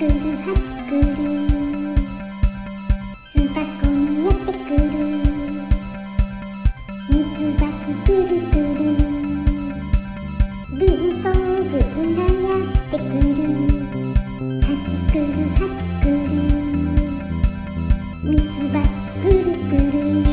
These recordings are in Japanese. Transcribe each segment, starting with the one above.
くるはちくる巣箱にやってくるミツバチくるくる文房具がやってくるはちくるはちくるミツバチくるくる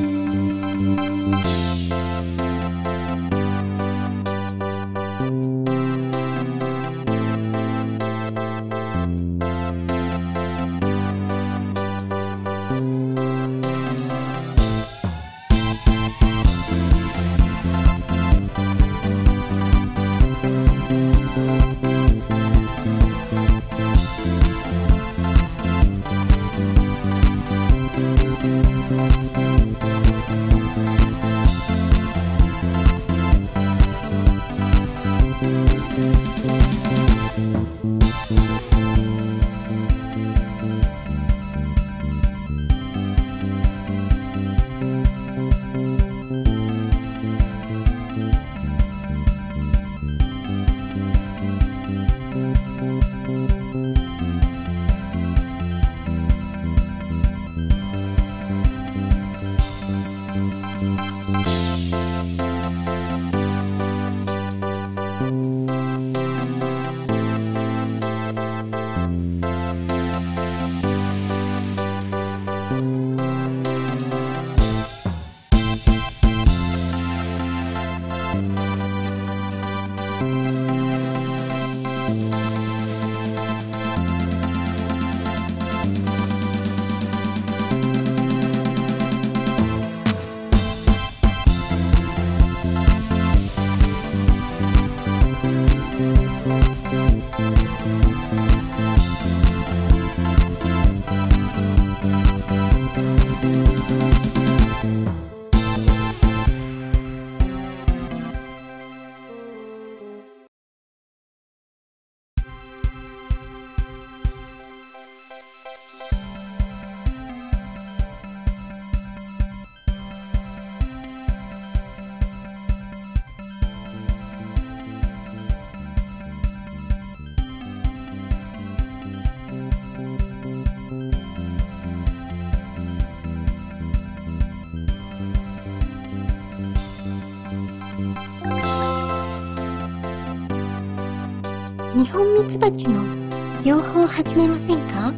ニホンミツバチの養蜂を始めませんか？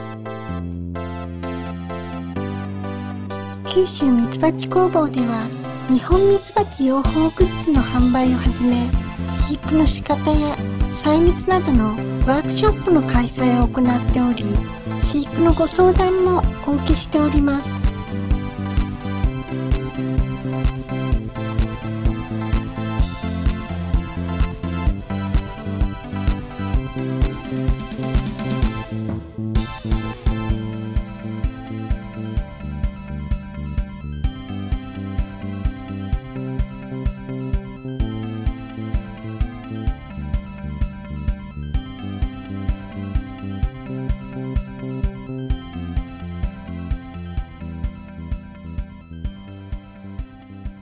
九州ミツバチ工房ではニホンミツバチ養蜂グッズの販売をはじめ、飼育の仕方や採蜜などのワークショップの開催を行っており、飼育のご相談もお受けしております。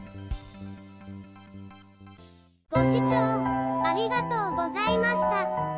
ご視聴ありがとうございました。